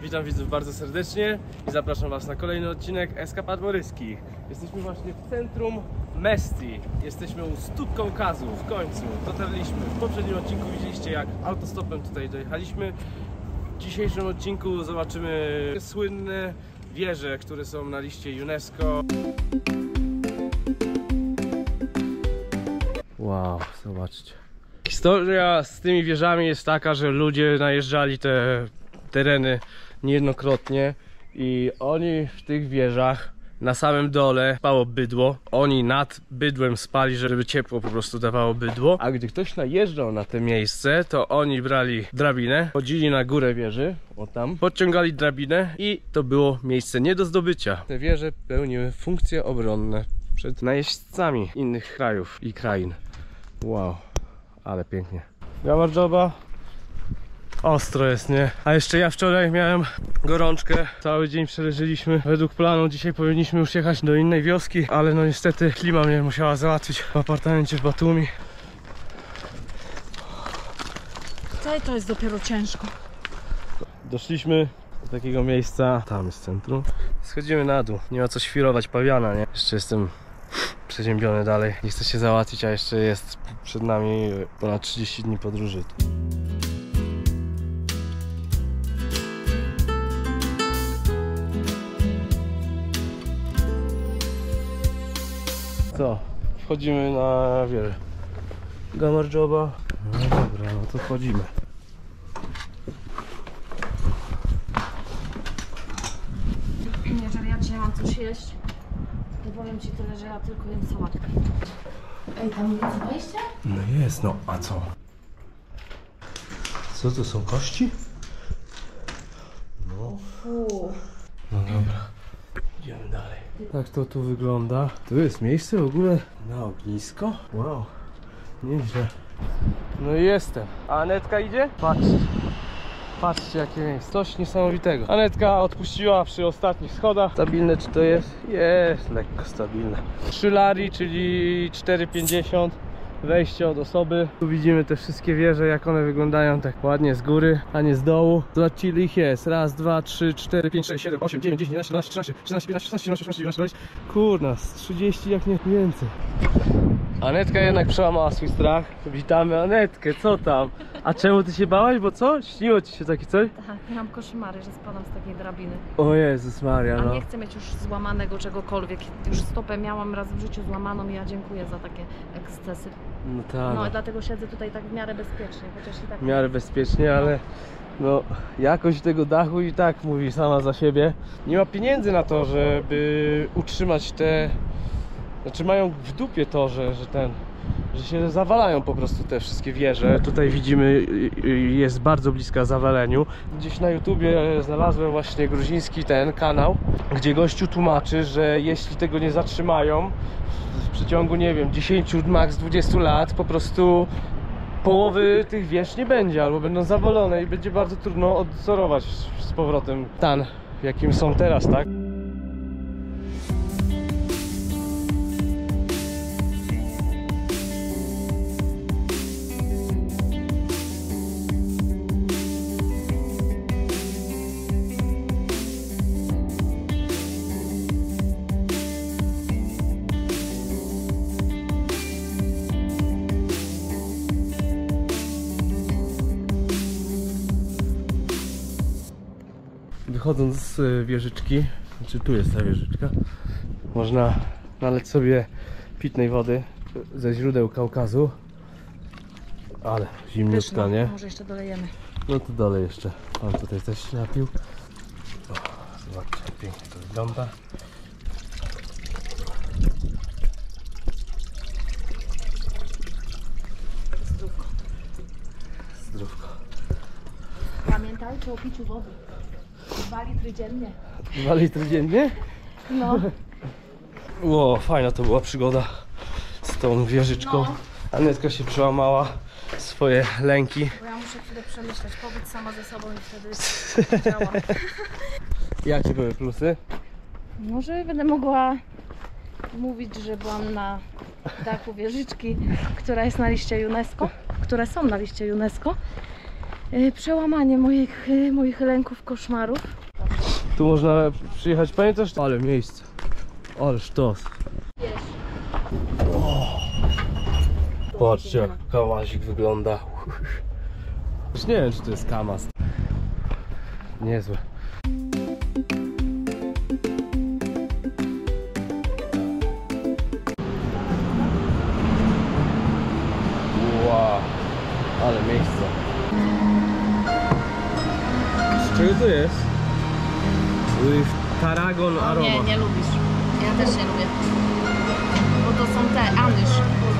Witam widzów bardzo serdecznie i zapraszam Was na kolejny odcinek Eskapad Moryskich. Jesteśmy właśnie w centrum Mestii. Jesteśmy u stóp Kaukazu. W końcu dotarliśmy. W poprzednim odcinku widzieliście, jak autostopem tutaj dojechaliśmy. W dzisiejszym odcinku zobaczymy słynne wieże, które są na liście UNESCO. Wow, zobaczcie. Historia z tymi wieżami jest taka, że ludzie najeżdżali te tereny niejednokrotnie i oni w tych wieżach na samym dole spało bydło. Oni nad bydłem spali, żeby ciepło po prostu dawało bydło. A gdy ktoś najeżdżał na to miejsce, to oni brali drabinę, chodzili na górę wieży, o tam, podciągali drabinę i to było miejsce nie do zdobycia. Te wieże pełniły funkcje obronne przed najeźdźcami innych krajów i krain. Wow, ale pięknie. Gamarjoba. Ostro jest, nie? A jeszcze ja wczoraj miałem gorączkę. Cały dzień przeleżyliśmy według planu. Dzisiaj powinniśmy już jechać do innej wioski, ale no niestety klima mnie musiała załatwić w apartamencie w Batumi. To jest dopiero ciężko. Doszliśmy do takiego miejsca. Tam jest centrum. Schodzimy na dół. Nie ma co świrować pawiana, nie? Jeszcze jestem przeziębiony dalej. Nie chcę się załatwić, a jeszcze jest przed nami ponad 30 dni podróży. Co? Wchodzimy na wieżę Gamarjoba. No dobra, no to wchodzimy. Jeżeli ja dzisiaj mam coś jeść, to powiem ci tyle, że ja tylko jem sałatkę. Ej, tam jest wejście? No jest, no a co? Co to są kości? No. Fu. No dobra. Idziemy dalej. Tak to tu wygląda. Tu jest miejsce w ogóle na ognisko? Wow, nieźle. No i jestem. A Anetka idzie? Patrzcie. Patrzcie jakie miejsce. Coś niesamowitego. Anetka odpuściła przy ostatnich schodach. Stabilne czy to jest? Jest lekko stabilne. 3 lari, czyli 4,50. Wejście od osoby. Tu widzimy te wszystkie wieże, jak one wyglądają tak ładnie z góry, a nie z dołu. Zobaczcie, ile ich jest. Raz, 2, 3, 4, 5, 6, 7, 8, 9, 10, 11, 12, 13, 14, 15, 16, 17, 18, 19, 20. Kurna, z 30 jak nie więcej. Anetka jednak przełamała swój strach. Witamy Anetkę, co tam? A czemu ty się bałaś, bo co? Śniło ci się takie coś? Tak, miałam koszmary, że spadam z takiej drabiny. O Jezus Maria, A no. nie chcę mieć już złamanego czegokolwiek. Już stopę miałam raz w życiu złamaną i ja dziękuję za takie ekscesy. No tak. No i dlatego siedzę tutaj tak w miarę bezpiecznie, chociaż i tak... W miarę bezpiecznie, ale no jakość tego dachu i tak mówi sama za siebie. Nie ma pieniędzy na to, żeby utrzymać te... Znaczy mają w dupie to, że się zawalają po prostu te wszystkie wieże. Tutaj widzimy, jest bardzo bliska zawaleniu. Gdzieś na YouTubie znalazłem właśnie gruziński ten kanał, gdzie gościu tłumaczy, że jeśli tego nie zatrzymają w przeciągu, nie wiem, 10, max 20 lat, po prostu połowy tych wież nie będzie, albo będą zawalone i będzie bardzo trudno odwzorować z powrotem stan, jakim są teraz, tak? Wychodząc z wieżyczki, znaczy tu jest ta wieżyczka, można naleć sobie pitnej wody ze źródeł Kaukazu. Ale zimniutka, nie? Może jeszcze dolejemy. No to dalej jeszcze. Pan tutaj też się napił. O, zobaczcie, jak pięknie to wygląda. Zdrówko. Zdrówko. Pamiętajcie o piciu wody. 2 litry dziennie. 2 litry dziennie? No. Ło, fajna to była przygoda z tą wieżyczką. No. Anetka się przełamała swoje lęki. Bo ja muszę chwilę przemyśleć, pobyć sama ze sobą i wtedy działa. Jakie były plusy? Może będę mogła mówić, że byłam na dachu wieżyczki, która jest na liście UNESCO, które są na liście UNESCO. Przełamanie moich lęków, koszmarów. Tu można przyjechać, pamiętasz? Ale miejsce. Ale sztos. Patrzcie jak kamasik wygląda. Już nie wiem czy to jest kamas. Niezłe. Wow, ale miejsce. Z czego to jest? Tarragon aroma. Nie lubisz. Ja też nie lubię. Bo to są te anysz.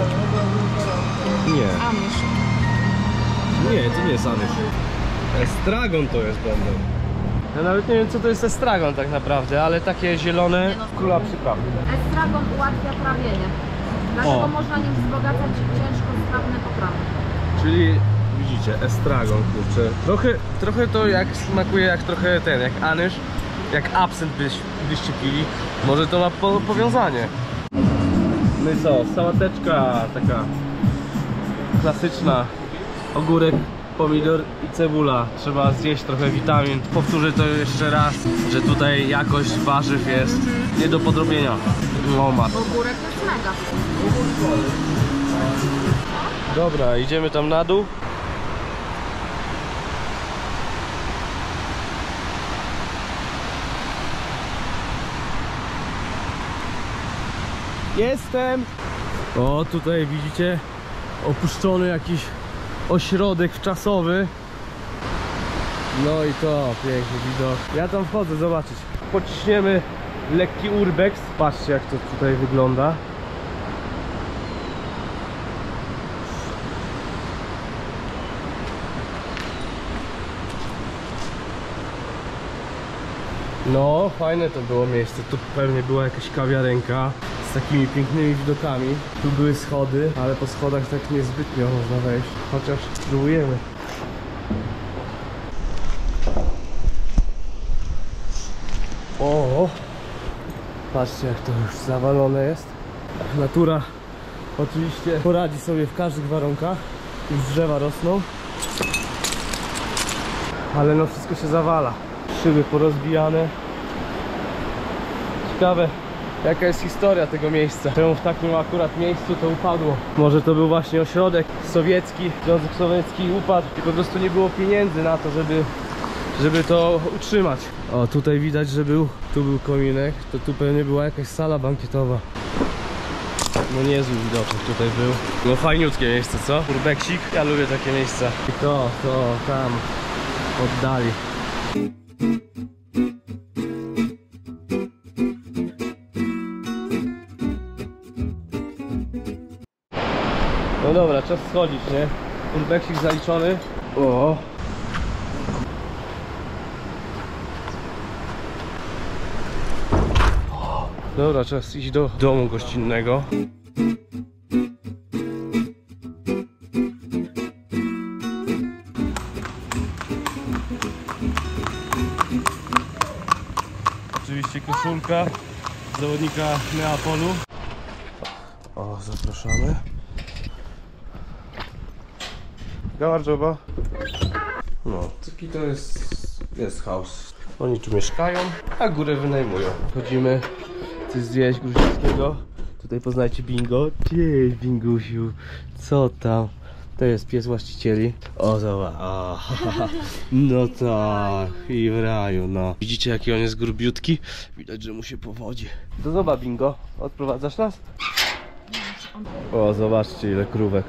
Nie. Anysz. Nie, to nie jest anysz. Estragon to jest będę. Ja nawet nie wiem co to jest estragon tak naprawdę, ale takie zielone kula przyprawy. Estragon ułatwia trawienie. Dlatego O. można nim wzbogacać ciężkostrawne potrawy. Czyli widzicie, estragon kurczę. Trochę to jak smakuje jak trochę jak anysz, jak absynt byście pili. Może to ma powiązanie. No i co, sałateczka taka klasyczna. Ogórek, pomidor i cebula. Trzeba zjeść trochę witamin. Powtórzę to jeszcze raz, że tutaj jakość warzyw jest nie do podrobienia. O matko. Ogórek jest mega. Dobra, idziemy tam na dół. Jestem! O, tutaj widzicie opuszczony jakiś ośrodek wczasowy. No i to piękny widok. Ja tam wchodzę zobaczyć. Pociśniemy lekki urbex. Patrzcie jak to tutaj wygląda. No, fajne to było miejsce. Tu pewnie była jakaś kawiarenka z takimi pięknymi widokami. Tu były schody, ale po schodach tak niezbytnio można wejść. Chociaż spróbujemy. O! Patrzcie jak to już zawalone jest. Natura oczywiście poradzi sobie w każdych warunkach. Już drzewa rosną. Ale no wszystko się zawala. Szyby porozbijane. Ciekawe jaka jest historia tego miejsca. Czemu w takim akurat miejscu to upadło. Może to był właśnie ośrodek sowiecki. Związek Sowiecki upadł i po prostu nie było pieniędzy na to, żeby to utrzymać. O, tutaj widać, że tu był kominek. To tu pewnie była jakaś sala bankietowa. No niezły widoczek tutaj był. No fajniutkie miejsce, co? Urbeksik. Ja lubię takie miejsca. I to tam oddali. No dobra, czas schodzić, nie? Urbeksik zaliczony. O. Dobra, czas iść do domu gościnnego. Oczywiście koszulka zawodnika Neapolu. O, zapraszamy. Gardżoba. No, taki to jest house. Oni tu mieszkają, a górę wynajmują. Chodzimy coś zjeść gruzińskiego. Tutaj poznajcie Bingo. Cześć Bingusiu, co tam? To jest pies właścicieli. O, zobacz. O, no tak, i w raju, no. Widzicie jaki on jest grubiutki? Widać, że mu się powodzi. To zobacz Bingo, odprowadzasz nas? O, zobaczcie ile krówek.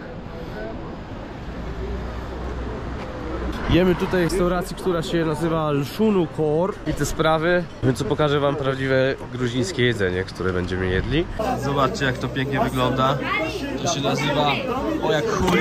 Jemy tutaj w restauracji, która się nazywa Lszunu Kor i te sprawy, więc co pokażę wam prawdziwe gruzińskie jedzenie, które będziemy jedli. Zobaczcie jak to pięknie wygląda. To się nazywa o jak chuj.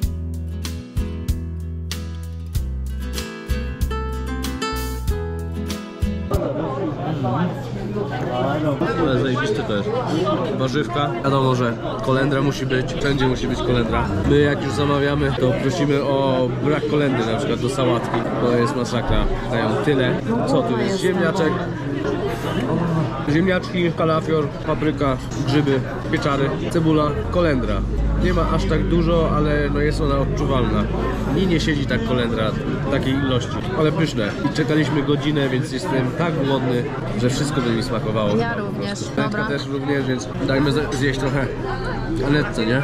Ale zajebiste to jest. Warzywka. Wiadomo, że kolendra musi być, wszędzie musi być kolendra. My jak już zamawiamy, to prosimy o brak kolendry na przykład do sałatki. To jest masakra. Dają tyle. Co tu jest? Ziemniaczek. Ziemniaczki, kalafior, papryka, grzyby, pieczary, cebula, kolendra. Nie ma aż tak dużo, ale no jest ona odczuwalna. I nie siedzi tak kolendra w takiej ilości, ale pyszne. I czekaliśmy godzinę, więc jestem tak głodny, że wszystko by mi smakowało. Ja również, Netka dobra. też również, więc dajmy zjeść trochę Anetce, nie?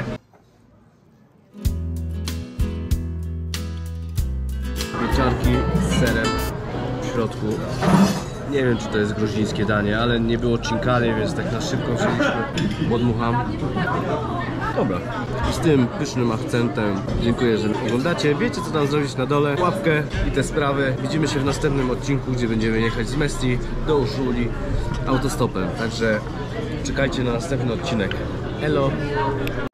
Pieczarki z serem w środku. Nie wiem, czy to jest gruzińskie danie, ale nie było cinkany, więc tak na szybko wzięliśmy. Podmucham. Dobra. I z tym pysznym akcentem dziękuję, że oglądacie. Wiecie, co tam zrobić na dole. Łapkę i te sprawy. Widzimy się w następnym odcinku, gdzie będziemy jechać z Mestii do Uszuli autostopem. Także czekajcie na następny odcinek. Elo!